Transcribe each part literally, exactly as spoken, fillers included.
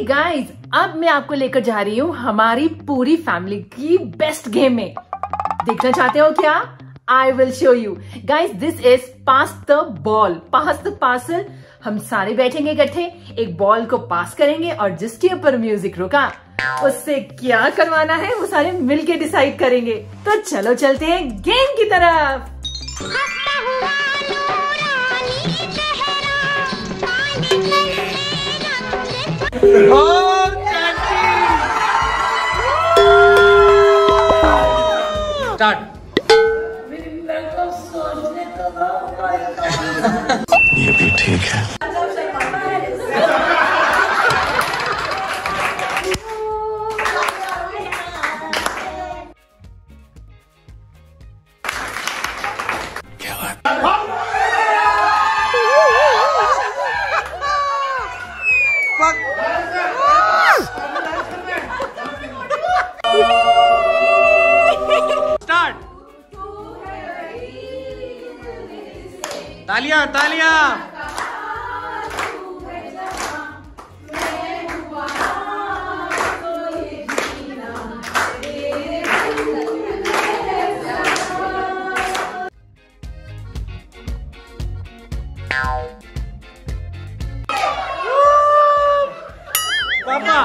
Guys, अब मैं आपको लेकर जा रही हूँ हमारी पूरी फैमिली की बेस्ट गेम में। देखना चाहते हो क्या? I will show you guys. This is pass the ball, pass the parcel. हम सारे बैठेंगे इकट्ठे, एक बॉल को पास करेंगे और जिसके ऊपर म्यूजिक रुका उससे क्या करवाना है वो सारे मिलके डिसाइड करेंगे। तो चलो चलते हैं गेम की तरफ। स्टार्ट। ये भी ठीक है। स्टार्ट। तालियां तालियां। पापा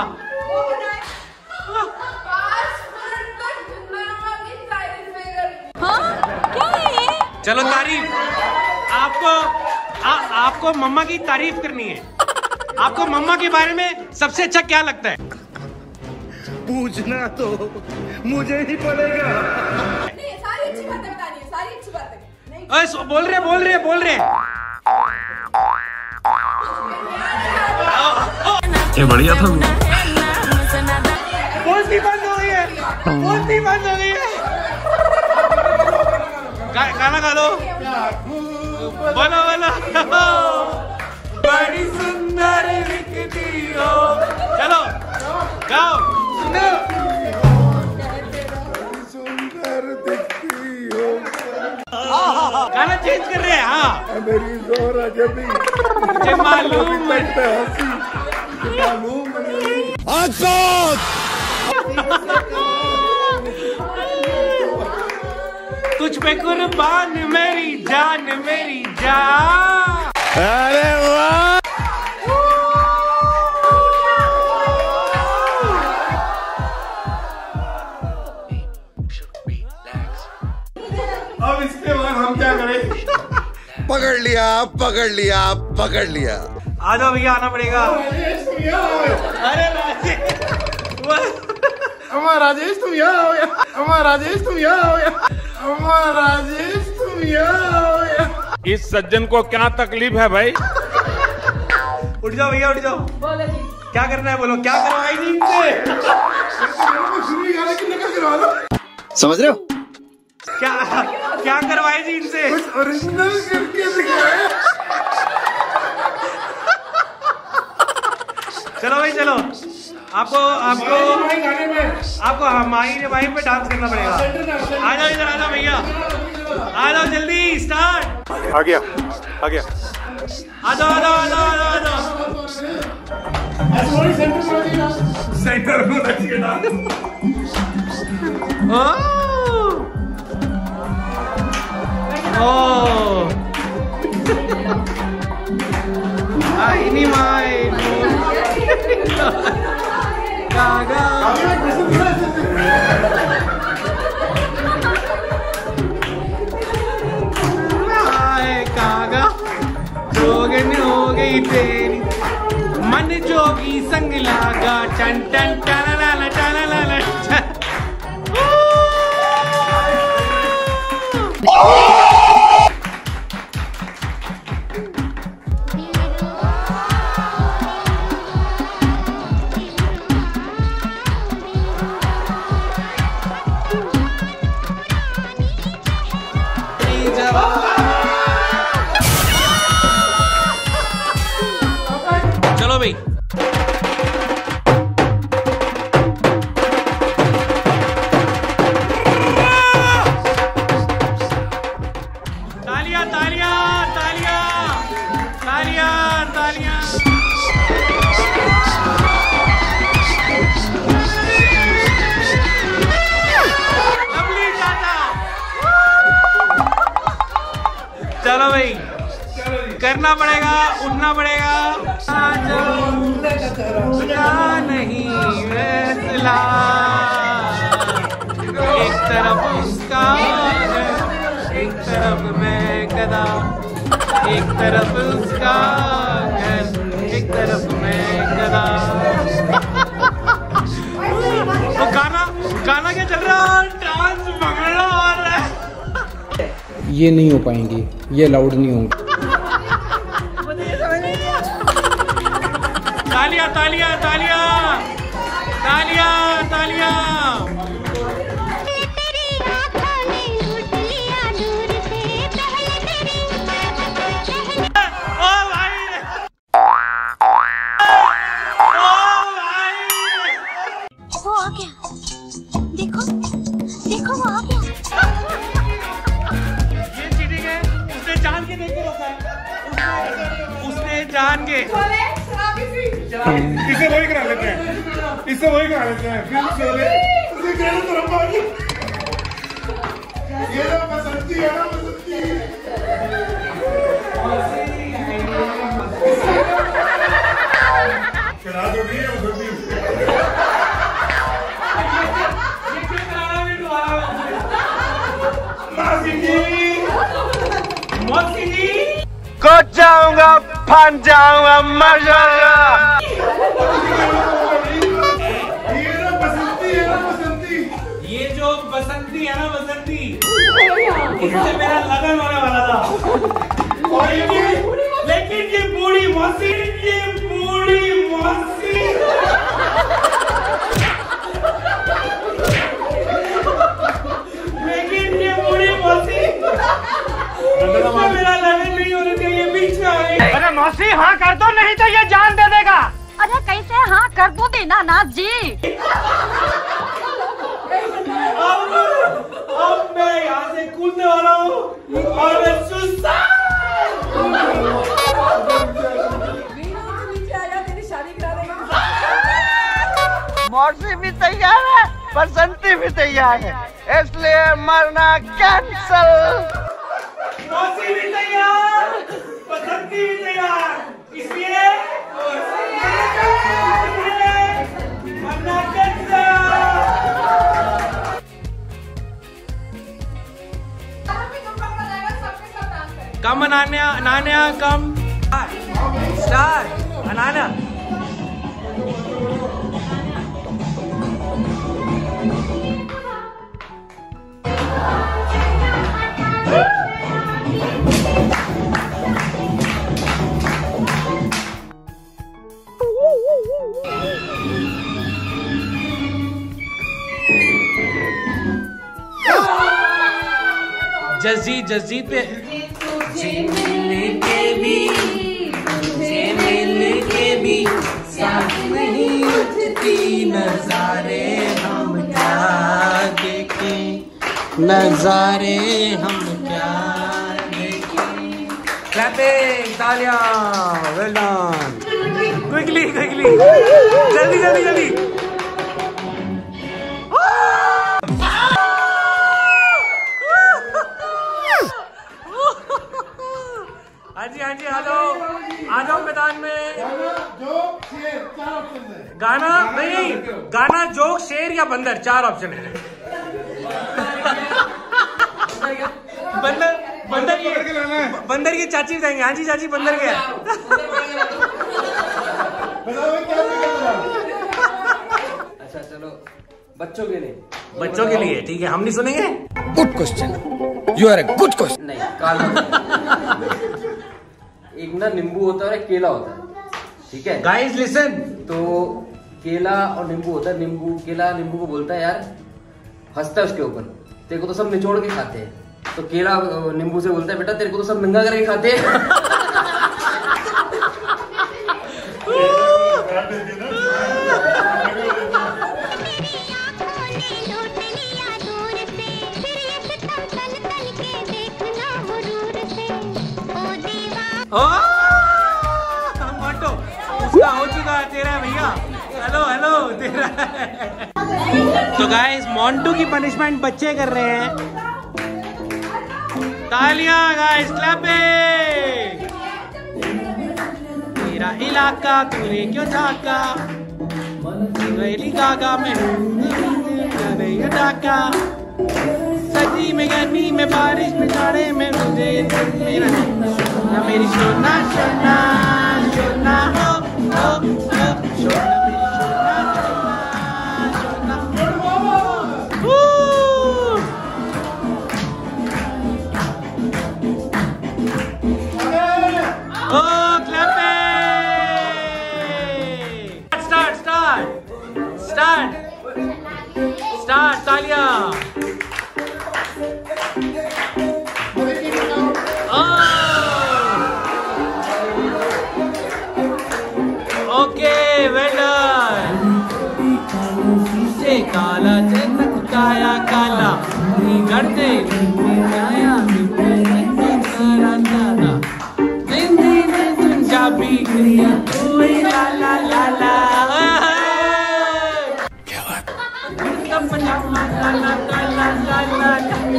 चलो तारीफ। आपको आ, आपको मम्मा की तारीफ करनी है। आपको मम्मा के बारे में सबसे अच्छा क्या लगता है? पूछना तो मुझे ही पड़ेगा। नहीं, सारी अच्छी बातें बतानी है, सारी अच्छी बातें। नहीं, ओए, सो- बोल रहे बोल रहे बोल रहे ये बढ़िया था। बोलती बंद हो गई है, बोलती बंद हो गई है। गा, गाना गा दो। बोलो बोलो। बड़ी सुंदर दिखती हो। चलो गाओ। सुंदर दिखती हो। गाना चेंज कर रहे हैं। हाँ, मेरी जोरा जबी मुझे मालूम है। हंसी मालूम नहीं। तुझ पे कुर्बान मेरी जान मेरी जान। अरे वाह। अब इसके बाद हम क्या करें? पकड़ लिया पकड़ लिया पकड़ लिया। आ जाओ भैया, आना पड़ेगा। अरे राजेश, अम्मा राजेश तुम यहाँ हो गया। अम्मा राजेश तुम यहाँ हो गया। अम्मा राजेश तुम यहाँ हो गया। इस सज्जन को क्या तकलीफ है भाई? उठ जाओ भैया, उठ जाओ। बोलो जी। क्या करना है बोलो, क्या करवाई थी इनसे? समझ रहे हो? क्या क्या करवाई थी इनसे? ओरिजिनल करके दिखाया। चलो भाई चलो, आपको आपको आपको हमारी ने भाई पे डांस करना पड़ेगा। आ जाओ इधर, आ जाओ भैया, आ जाओ जल्दी। स्टार्ट। आ गया आ गया। आ जाओ आ जाओ आ जाओ आ जाओ आ जाओ। सेंटर में रखिए ना। Oh. Ah, ini main. Gaga. Ay, Gaga. जोगन हो गई तेरी, मन जोगी संग लागा। टन टन टन टन टन टन। चलो भाई, तालियां तालियां तालियां तालियां तालियां। डरना पड़ेगा, उठना पड़ेगा। नहीं फैसला, एक तरफ उसका एक तरफ मैं गधा, एक तरफ उसका घर, एक तरफ मैं गधा। वो गाना गाना क्या चल रहा है? डांस भंगड़ा हो रहा है। ये नहीं हो पाएंगी, ये अलाउड नहीं होंगे। तालियां तालियां तालियां तालियां तालियां। देखो देखो वो आ गया। ये चीटिंग है, उसने जान के देख के रखा है, उसने, उसने जान के। इसे वही करा लेते हैं, इसे वही करा लेते हैं। फिर चले उसे कहने तरफ आ गई। ये ना बसंती है ना बसंती। करा दो नहीं है बसंती। मौसी जी को जाऊंगा, फन जाऊंगा, माशाल्लाह। ये ना बसंती है ना बसंती। ये जो बसंती है ना बसंती, इससे मेरा लगन होने वाला था। और लेकिन लेकिन ये बूढ़ी मौसी, ये बूढ़ी मौसी लेकिन ये बूढ़ी मौसी, इससे मेरा लगन नहीं होने चाहिए, बीच में आ गई। अरे मौसी हाँ कर दो, नहीं तो ये जान दे देगा। अरे कैसे हाँ कर दो दीनानाथ जी। अब अब मैं यहाँ से कूदने वाला हूँ और मैं सुस्ता। मौसी भी तैयार है, बसंती भी तैयार है, इसलिए मरना कैंसल। मौसी भी तैयार, बसंती भी तैयार, इसलिए मरना कैंसल। कम अनान्या, अनान्या कम स्टार अनान्या। जस्जीत जस्जीत पे मिलने के भी मिलने के भी साथ नहीं उठती नजारे, हम क्या देखें नजारे, हम क्या देखें। क्लैपिंग, तालियां, वेल डन। क्विकली क्विकली, जल्दी जल्दी जल्दी। हाँ जी हाँ जी, आ जाओ आ जाओ मैदान में। जोक शेर चार ऑप्शन है। गाना नहीं, गाना जोक शेर या बंदर, चार ऑप्शन है। बंदर बंदर ये बंदर की चाची बताएंगे। हाँ जी चाची, बंदर क्या है? अच्छा चलो, बच्चों के लिए बच्चों के लिए ठीक है, हम नहीं सुनेंगे। Good question, you are a good question. नहीं, काला एक ना नींबू होता है और एक केला होता है, ठीक है गाइस लिसन। तो केला और नींबू होता है। नींबू केला नींबू को बोलता है यार, हंसता है उसके ऊपर, तेरे को तो सब निचोड़ के खाते हैं। तो केला नींबू से बोलता है बेटा तेरे को तो सब नंगा करके खाते हैं। टमाटो उसका हो चुका है, तेरा भैया। हेलो हेलो तेरा। तो गाइस मोंटू की पनिशमेंट बच्चे कर रहे हैं। तालियां गाइस, क्लैपिंग। इलाका तूने क्यों झाका रेली गागा में डाका सर्दी में गर्मी में बारिश में जाड़े में मुझे मेरा ना मेरी सोना सोना सोना हो हो हो सोना मेरी सोना सोना सोना oh clapping start start start start तालियां Okay, well done. से काला चेतक काया काला करते आया काला काला हिंदी में पंजाबी ला ला ला ला क्या बात पजामा काला काला काला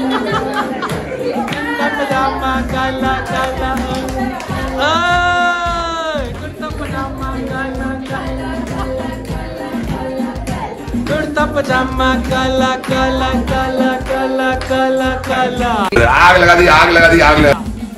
पजामा काला काला कुर्ता पजामा काला काला काला काला काला काला आग लगा दी आग लगा दी आग लगा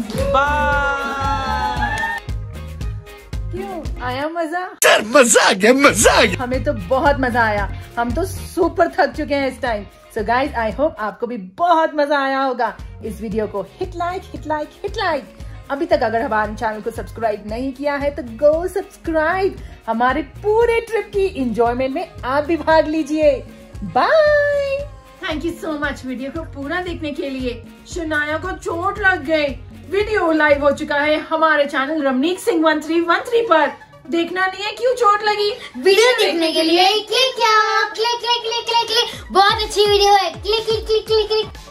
क्यों आया मजा? सर मजा आ गया मजा आ गया। हमें तो बहुत मजा आया, हम तो सुपर थक चुके हैं इस time. So guys I hope आपको भी बहुत मजा आया होगा। इस वीडियो को hit like hit like hit like. अभी तक अगर हमारे चैनल को सब्सक्राइब नहीं किया है तो गो सब्सक्राइब। हमारे पूरे ट्रिप की एंजॉयमेंट में आप भी भाग लीजिए। Bye. Thank you so much video को पूरा देखने के लिए। शनाया को चोट लग गई। वीडियो लाइव हो चुका है हमारे channel Ramneek Singh one three one three पर। देखना नहीं है क्यों चोट लगी? वीडियो देखने के लिए क्लिक किया, click click click click click. बहुत अच्छी वीडियो है, click click click click click.